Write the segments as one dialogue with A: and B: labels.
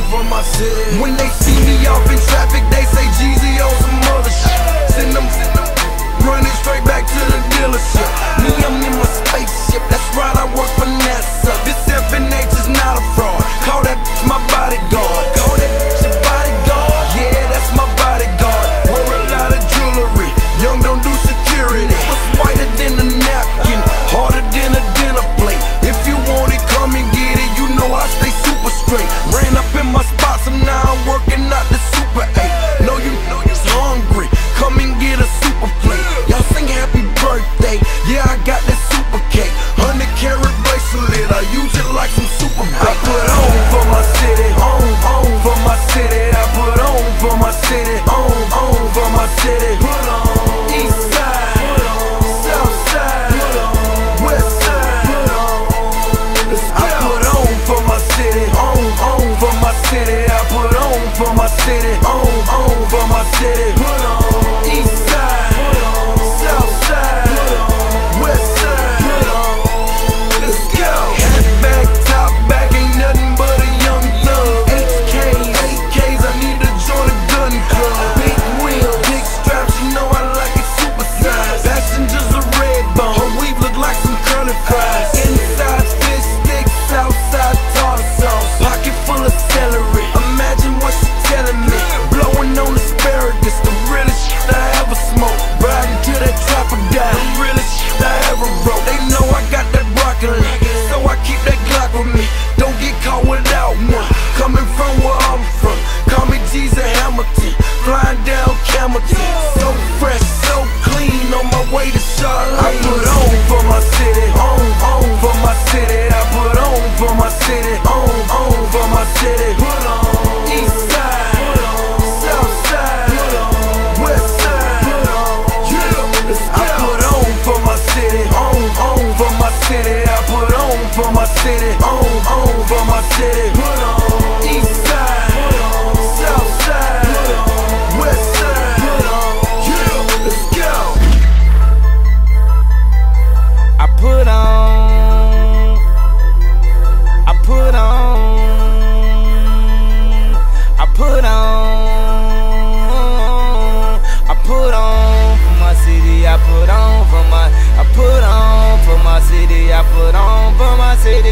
A: for my city. When they see me off in traffic, they say Jeezy on some other shit. Send them running straight back to the dealership. Me, I'm in my spaceship, that's right, I work for NASA. This FNH is not a fraud. Call that my bodyguard. Call that your bodyguard. Yeah, that's my bodyguard. Wear a lot of jewelry. Young don't do security. What's whiter than a napkin, harder than a dinner plate. If you want it, come and get it. You know I stay super straight. Ran up in my spots and now I'm working out the Super 8. Know you're hungry. Come and get a super plate. Y'all sing happy birthday. Yeah, I got that super cake. 100-carat bracelet. I use it like some super bait. I put on for my city. On for my city. I put on for my city. On for my city. Put on. East side. Put on. South side. Put on. West side. Put on. Let's go. I put on for my city. On for my city. I put on for my city. On for my city. Put on. East side. Put on. South side. Put on. West side. Put on. Let's go. Hat back, top back, ain't nothing but a young thug. AKs, I need to join a gun club. Big wheel, big straps, you know I like it super size. Passengers a red bone, her weave look like some curly fries. Inside fish sticks, outside tartar sauce. Pocket full of celery, imagine what she telling me. Blowing on asparagus, the realest shit I ever smoked. Riding to that trapper guy, the realest shit I ever wrote. They know I got that broccoli, so I keep that Glock with me. Don't get caught without one. Coming from where I'm from, call me Jesus Hamilton. Flying down Camelton, so fresh, so clean, on my way to Charlotte. I put on for my city, on for my city. I put on for my city, on for my city. Put on. East side, put on. South side, put on. West side, put on. Yeah, let's go. I put on for my city, on for my city. I put on for my city, on for my city. Put on. East side, put on. South side, put on. West side, put on. Yeah, let's go.
B: I put on, I put on, I put on, I put on for my city. I put on for my, I put on for my city. I put on for my city.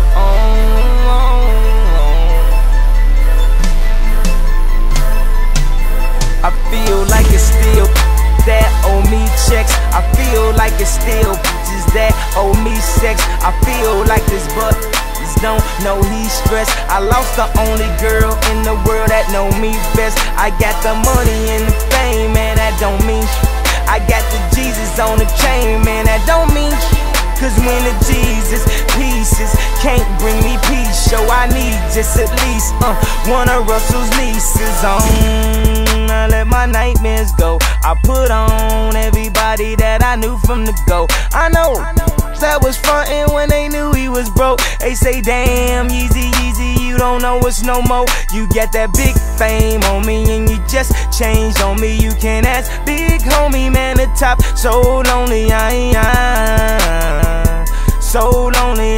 B: I feel like it's still that owe me checks. I feel like it's still just that owe me sex. I feel like this but don't know he's stressed. I lost the only girl in the world that know me best. I got the money and the fame, man, that don't mean shit. I got the Jesus on the chain, man, that don't mean shit. Cause when the Jesus pieces can't bring me peace, so I need just at least one of Russell's leases on. I let my nightmares go. I put on everybody that I knew from the go. I know that was frontin' when they knew he was broke. They say, damn, Yeezy, you don't know us no more. You get that big fame on me and you just changed on me. You can ask big homie, man, the top. So lonely, so lonely,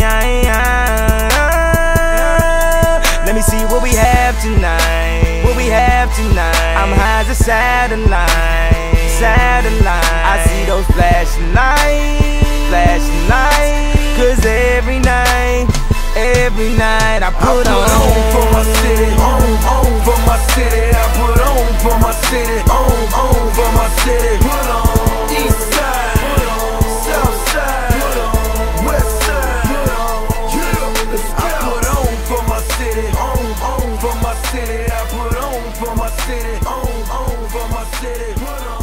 B: Let me see what we have tonight. What we have tonight. I'm high as a satellite. I see those flashing lights. Cause every night I put on
A: for my city, on for my city. I put on for my city, on for my city. Put on. East side, put on. South side, put on. West side, put on. Yeah, let's go. I put on for my city, on for my city. I put on for my city, on for my city. Put on.